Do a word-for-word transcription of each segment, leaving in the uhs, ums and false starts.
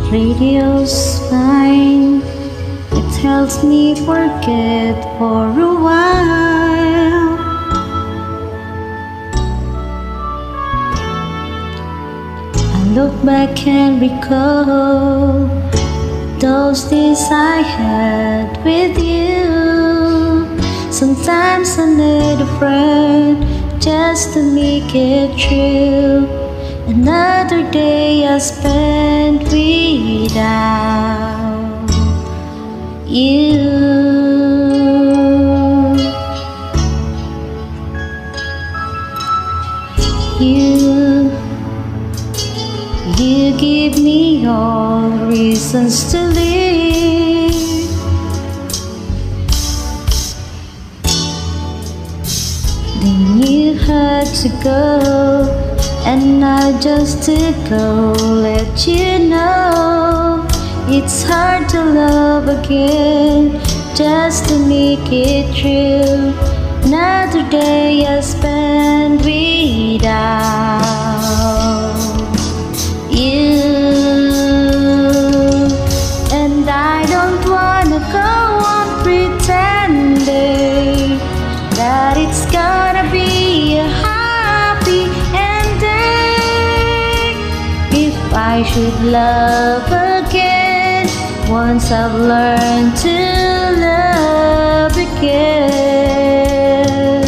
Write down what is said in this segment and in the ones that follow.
Radio's fine, it helps me forget for a while. I look back and recall those days I had with you. Sometimes I need a friend just to make it true. Another day I spent without you. You, you give me all reasons to live. Then you had to go, and I just to go let you know it's hard to love again, just to make it true. Another day I spent without you. And I don't wanna go on pretending that it's gonna be a happy ending. If I should love again, once I've learned to love again.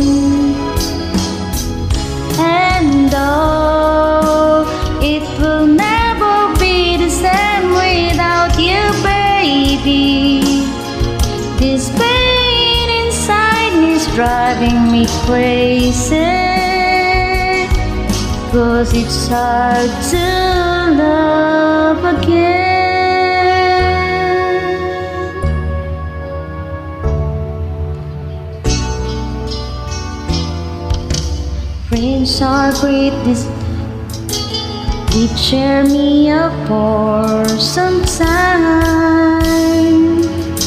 And oh, it will never be the same without you, baby. This pain inside me is driving me crazy, 'cause it's hard to love again. Friends are great, this they cheer me up for some time.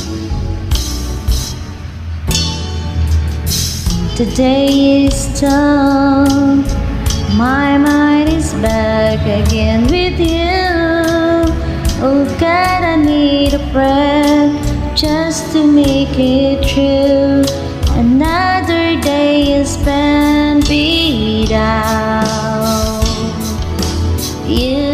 The day is done, my mind is back again with you. Oh God, I need a friend just to make it true. Another day is spent without you.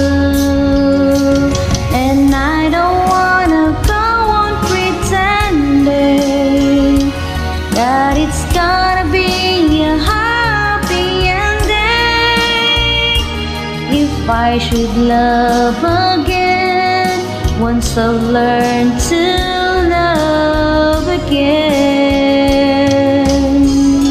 And I don't wanna go on pretending that it's gonna be a happy ending. If I should love again, once I've learned to love again.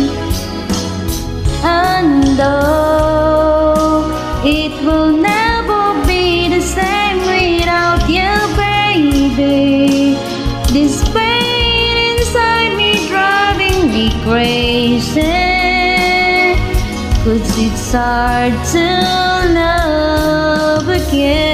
And though it will never be the same without you, baby, this pain inside me driving me crazy, 'cause it's hard to love again.